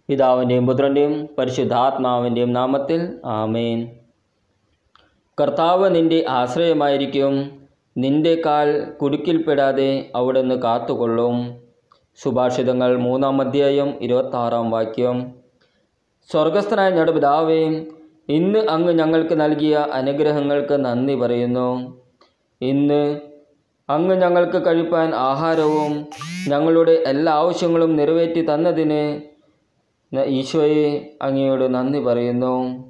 പിതാവിൻ്റെയും പുത്രൻ്റെയും പരിശുദ്ധാത്മാവിൻ്റെയും നാമത്തിൽ ആമേൻ. കർത്താവ് നിൻ്റെ ആശ്രയമായിരിക്കും, നിൻ്റെ കാൽ കുടുക്കിൽപ്പെടാതെ അവിടുന്ന് കാത്തുകൊള്ളും. സുഭാഷിതങ്ങൾ 3-ാം അധ്യായം 26-ാം വാക്യം. സ്വർഗസ്ഥനായ ഞങ്ങളുടെ പിതാവേ, ഇന്ന് അങ്ങ് ഞങ്ങൾക്ക് നൽകിയ അനുഗ്രഹങ്ങൾക്ക് നന്ദി പറയുന്നു. ഇന്ന് അങ്ങ് ഞങ്ങൾക്ക് കഴിപ്പാൻ ആഹാരവും ഞങ്ങളുടെ എല്ലാ ആവശ്യങ്ങളും നിറവേറ്റി തന്നതിന് ഈശോയെ അങ്ങയോട് നന്ദി പറയുന്നു.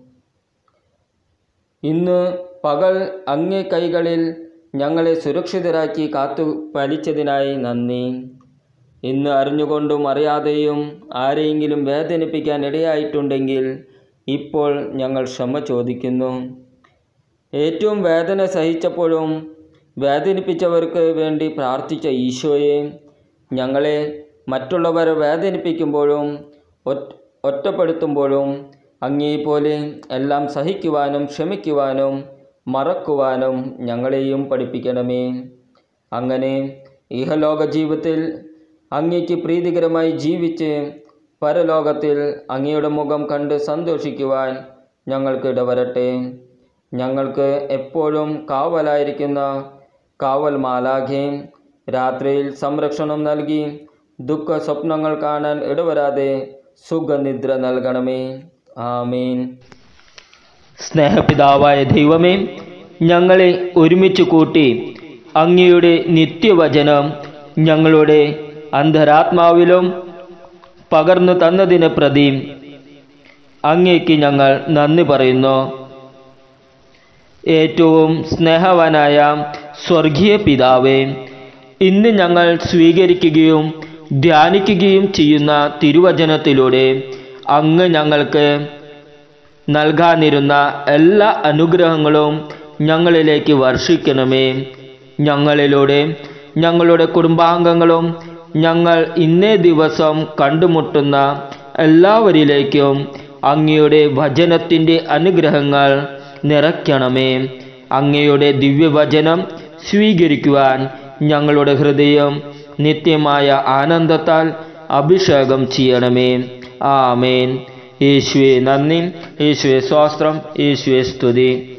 ഇന്ന് പകൽ അങ്ങേ കൈകളിൽ ഞങ്ങളെ സുരക്ഷിതരാക്കി കാത്തു പാലിച്ചതിനായി നന്ദി. ഇന്ന് അറിഞ്ഞുകൊണ്ടും അറിയാതെയും ആരെയെങ്കിലും വേദനിപ്പിക്കാൻ ഇടയായിട്ടുണ്ടെങ്കിൽ ഇപ്പോൾ ഞങ്ങൾ ക്ഷമ ചോദിക്കുന്നു. ഏറ്റവും വേദന സഹിച്ചപ്പോഴും വേദനിപ്പിച്ചവർക്ക് വേണ്ടി പ്രാർത്ഥിച്ച ഈശോയെ, ഞങ്ങളെ മറ്റുള്ളവരെ വേദനിപ്പിക്കുമ്പോഴും ഒറ്റപ്പെടുത്തുമ്പോഴും അങ്ങേപോലെ എല്ലാം സഹിക്കുവാനും ക്ഷമിക്കുവാനും മറക്കുവാനും ഞങ്ങളെയും പഠിപ്പിക്കണമേ. അങ്ങനെ ഇഹലോക ജീവിതത്തിൽ അങ്ങേക്ക് പ്രീതികരമായി ജീവിച്ച് പരലോകത്തിൽ അങ്ങയുടെ മുഖം കണ്ട് സന്തോഷിക്കുവാൻ ഞങ്ങൾക്ക് ഇടവരട്ടെ. ഞങ്ങൾക്ക് എപ്പോഴും കാവലായിരിക്കുന്ന കാവൽ മാലാഖേ, രാത്രിയിൽ സംരക്ഷണം നൽകി ദുഃഖ സ്വപ്നങ്ങൾ കാണാൻ ഇടവരാതെ സുഖനിദ്ര നൽകണമേ. ആമേൻ. സ്നേഹപിതാവായ ദൈവമേ, ഞങ്ങളെ ഒരുമിച്ച് കൂട്ടി അങ്ങയുടെ നിത്യവചനം ഞങ്ങളുടെ അന്തരാത്മാവിലും പകർന്നു തന്നതിനെ പ്രതി അങ്ങേക്ക് ഞങ്ങൾ നന്ദി പറയുന്നു. ഏറ്റവും സ്നേഹവാനായ സ്വർഗീയ പിതാവേ, ഇന്ന് ഞങ്ങൾ സ്വീകരിക്കുകയും ധ്യാനിക്കുകയും ചെയ്യുന്ന തിരുവചനത്തിലൂടെ അങ്ങ് ഞങ്ങൾക്ക് നൽകാനിരുന്ന എല്ലാ അനുഗ്രഹങ്ങളും ഞങ്ങളിലേക്ക് വർഷിക്കണമേ. ഞങ്ങളിലൂടെ ഞങ്ങളുടെ കുടുംബാംഗങ്ങളും ഞങ്ങൾ ഇന്നേ ദിവസം കണ്ടുമുട്ടുന്ന എല്ലാവരിലേക്കും അങ്ങയുടെ വചനത്തിൻ്റെ അനുഗ്രഹങ്ങൾ നിറയ്ക്കണമേ. അങ്ങയുടെ ദിവ്യവചനം സ്വീകരിക്കുവാൻ ഞങ്ങളുടെ ഹൃദയം നിത്യമായ ആനന്ദത്താൽ അഭിഷേകം ചെയ്യണമേ. ആമേൻ. യേശുവേ നന്ദി, യേശുവേ സ്തോത്രം, യേശുവേ സ്തുതി.